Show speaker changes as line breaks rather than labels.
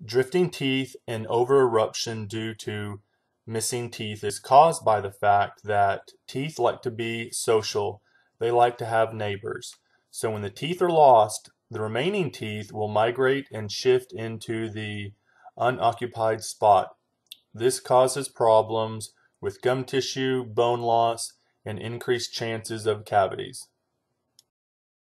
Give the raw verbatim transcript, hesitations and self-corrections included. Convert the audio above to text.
Drifting teeth and over-eruption due to missing teeth is caused by the fact that teeth like to be social. They like to have neighbors. So when the teeth are lost, the remaining teeth will migrate and shift into the unoccupied spot. This causes problems with gum tissue, bone loss, and increased chances of cavities.